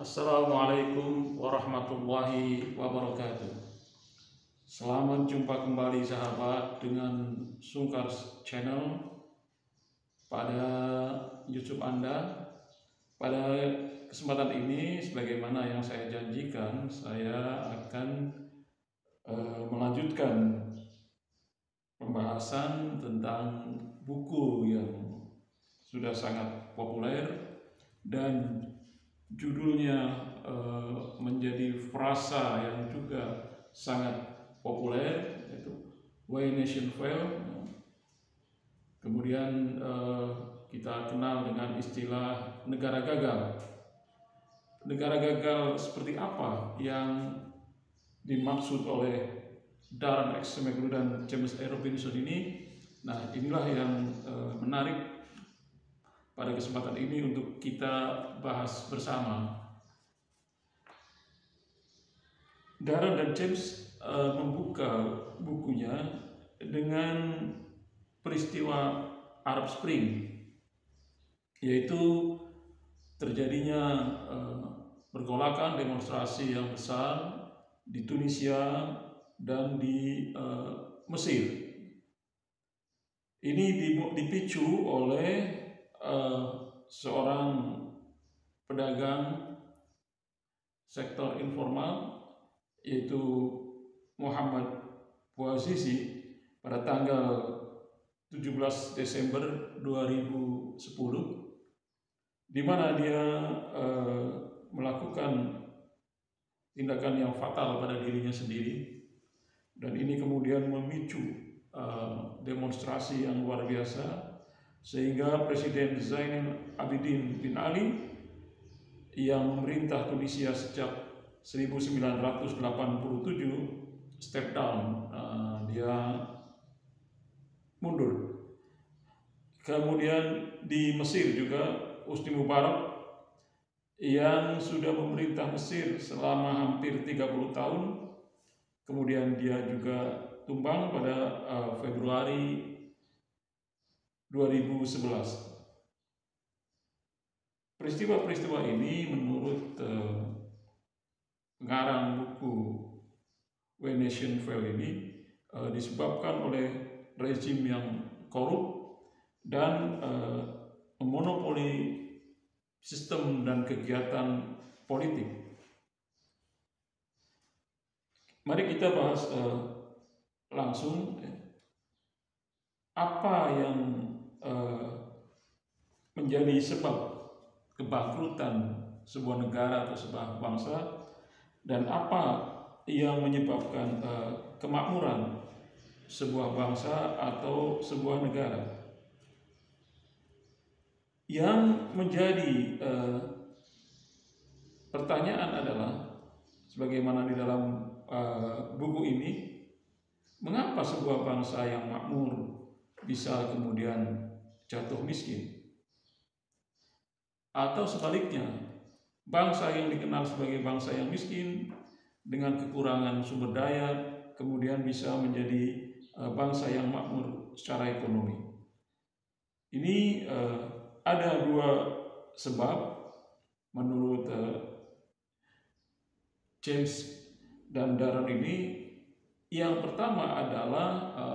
Assalamualaikum warahmatullahi wabarakatuh. Selamat jumpa kembali sahabat dengan Sungkar Channel pada YouTube Anda. Pada kesempatan ini, sebagaimana yang saya janjikan, saya akan melanjutkan pembahasan tentang buku yang sudah sangat populer dan judulnya menjadi frasa yang juga sangat populer, yaitu Why Nation Fail. Kemudian kita kenal dengan istilah negara gagal. Negara gagal seperti apa yang dimaksud oleh Darren X. McLuhan dan James A. Robinson ini? Nah, inilah yang menarik pada kesempatan ini untuk kita bahas bersama. Darren dan James membuka bukunya dengan peristiwa Arab Spring, yaitu terjadinya pergolakan demonstrasi yang besar di Tunisia dan di Mesir. Ini dipicu oleh seorang pedagang sektor informal, yaitu Muhammad Bouazizi, pada tanggal 17 Desember 2010, di mana dia melakukan tindakan yang fatal pada dirinya sendiri, dan ini kemudian memicu demonstrasi yang luar biasa, sehingga Presiden Zainal Abidin bin Ali yang memerintah Tunisia sejak 1987 step down, dia mundur. Kemudian di Mesir juga Hosni Mubarak yang sudah memerintah Mesir selama hampir 30 tahun, kemudian dia juga tumbang pada Februari 2011. Peristiwa-peristiwa ini menurut pengarang buku Why Nation Fail ini disebabkan oleh rezim yang korup dan memonopoli sistem dan kegiatan politik. Mari kita bahas langsung apa yang menjadi sebab kebangkrutan sebuah negara atau sebuah bangsa, dan apa yang menyebabkan kemakmuran sebuah bangsa atau sebuah negara. Yang menjadi pertanyaan adalah, sebagaimana di dalam buku ini, mengapa sebuah bangsa yang makmur bisa kemudian jatuh miskin? Atau sebaliknya, bangsa yang dikenal sebagai bangsa yang miskin dengan kekurangan sumber daya kemudian bisa menjadi bangsa yang makmur secara ekonomi. Ini ada dua sebab menurut James dan Darren ini. Yang pertama adalah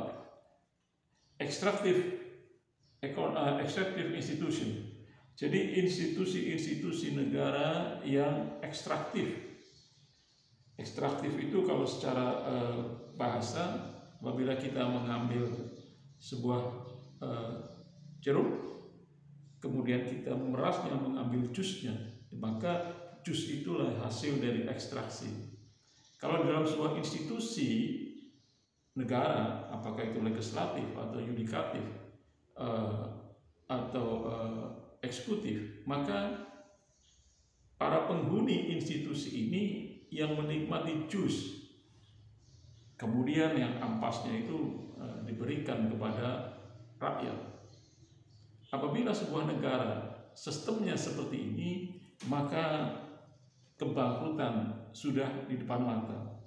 extractive institution. Jadi institusi-institusi negara yang ekstraktif. Ekstraktif itu kalau secara bahasa, apabila kita mengambil sebuah jeruk, kemudian kita memerasnya, mengambil jusnya, maka jus itulah hasil dari ekstraksi. Kalau dalam sebuah institusi negara, apakah itu legislatif atau yudikatif atau eksekutif, maka para penghuni institusi ini yang menikmati jus, kemudian yang ampasnya itu diberikan kepada rakyat. Apabila sebuah negara sistemnya seperti ini, maka kebangkrutan sudah di depan mata.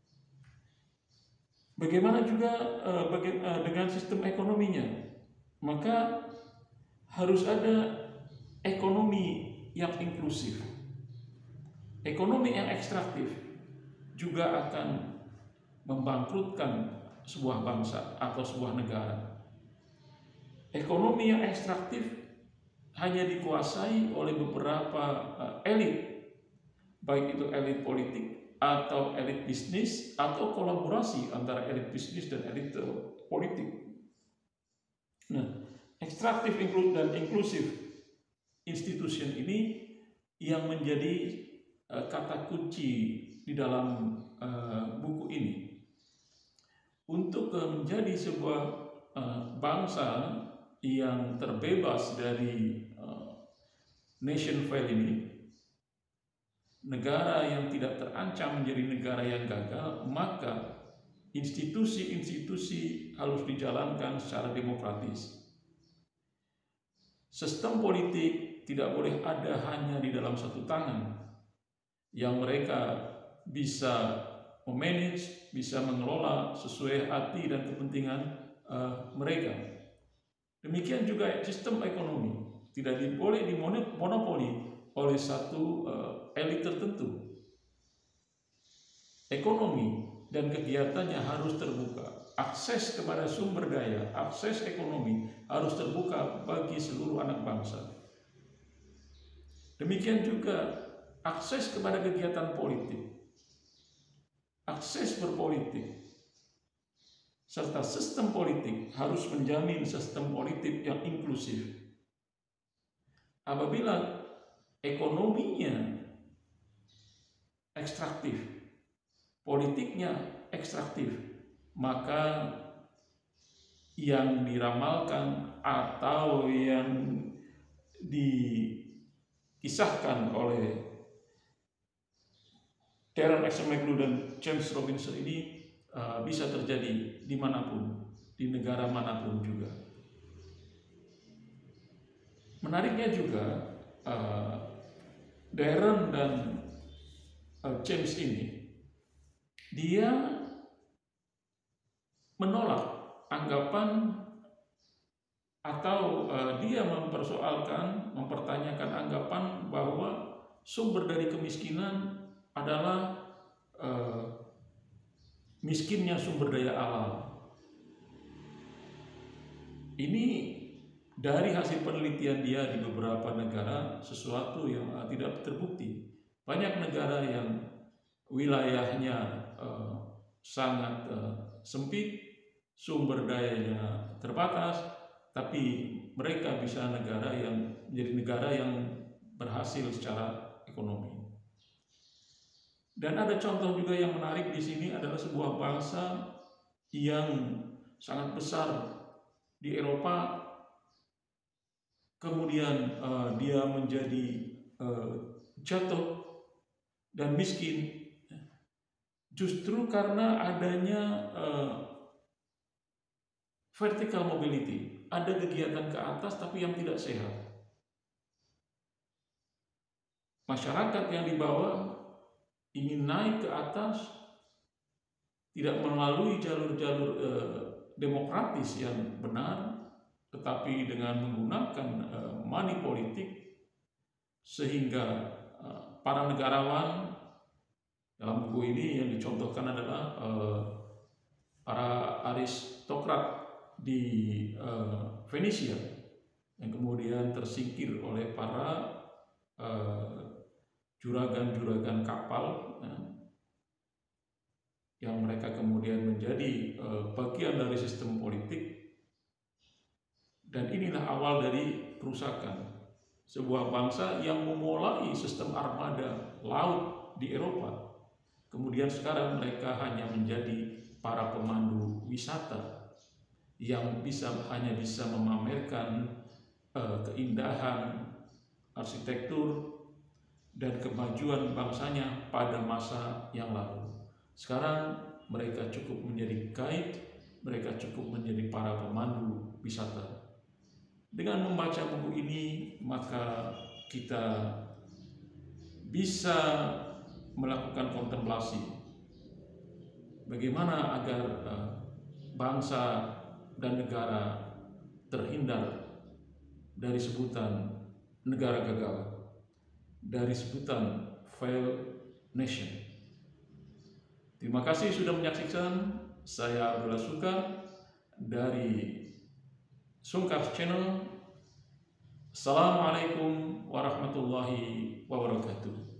Bagaimana juga dengan sistem ekonominya? Maka harus ada ekonomi yang inklusif. Ekonomi yang ekstraktif juga akan membangkrutkan sebuah bangsa atau sebuah negara. Ekonomi yang ekstraktif hanya dikuasai oleh beberapa elit, baik itu elit politik atau elit bisnis atau kolaborasi antara elit bisnis dan elit politik. Nah, ekstraktif dan inklusif institution ini yang menjadi kata kunci di dalam buku ini. Untuk menjadi sebuah bangsa yang terbebas dari nation fail ini, negara yang tidak terancam menjadi negara yang gagal, maka institusi-institusi harus dijalankan secara demokratis. Sistem politik tidak boleh ada hanya di dalam satu tangan, yang mereka bisa memanage, bisa mengelola sesuai hati dan kepentingan mereka. Demikian juga sistem ekonomi tidak boleh dimonopoli oleh satu elit tertentu. Ekonomi dan kegiatannya harus terbuka. Akses kepada sumber daya, akses ekonomi harus terbuka bagi seluruh anak bangsa. Demikian juga akses kepada kegiatan politik, akses berpolitik, serta sistem politik harus menjamin sistem politik yang inklusif. Apabila ekonominya ekstraktif, politiknya ekstraktif, maka yang diramalkan atau yang dikisahkan oleh Darren McLuhan dan James Robinson ini bisa terjadi dimanapun, di negara manapun juga. Menariknya juga Darren dan James ini, dia menolak anggapan atau dia mempertanyakan anggapan bahwa sumber dari kemiskinan adalah miskinnya sumber daya alam. Ini dari hasil penelitian dia di beberapa negara, sesuatu yang tidak terbukti. Banyak negara yang wilayahnya sangat sempit, sumber dayanya terbatas, tapi mereka bisa menjadi negara yang berhasil secara ekonomi. Dan ada contoh juga yang menarik di sini adalah sebuah bangsa yang sangat besar di Eropa, kemudian dia menjadi jatuh dan miskin justru karena adanya vertical mobility, ada kegiatan ke atas tapi yang tidak sehat. Masyarakat yang di bawah ingin naik ke atas tidak melalui jalur-jalur demokratis yang benar, tetapi dengan menggunakan money politik, sehingga para negarawan dalam buku ini yang dicontohkan adalah para aristokrat di Venesia yang kemudian tersingkir oleh para juragan-juragan kapal yang mereka kemudian menjadi bagian dari sistem politik. Dan inilah awal dari kerusakan sebuah bangsa yang memulai sistem armada laut di Eropa. Kemudian sekarang mereka hanya menjadi para pemandu wisata yang hanya bisa memamerkan keindahan arsitektur dan kemajuan bangsanya pada masa yang lalu. Sekarang mereka cukup menjadi guide, mereka cukup menjadi para pemandu wisata. Dengan membaca buku ini, maka kita bisa melakukan kontemplasi bagaimana agar bangsa dan negara terhindar dari sebutan negara gagal. dari sebutan failed nation. Terima kasih sudah menyaksikan. Saya Abdullah Sukar dari Sungkar Channel. Assalamualaikum warahmatullahi wabarakatuh.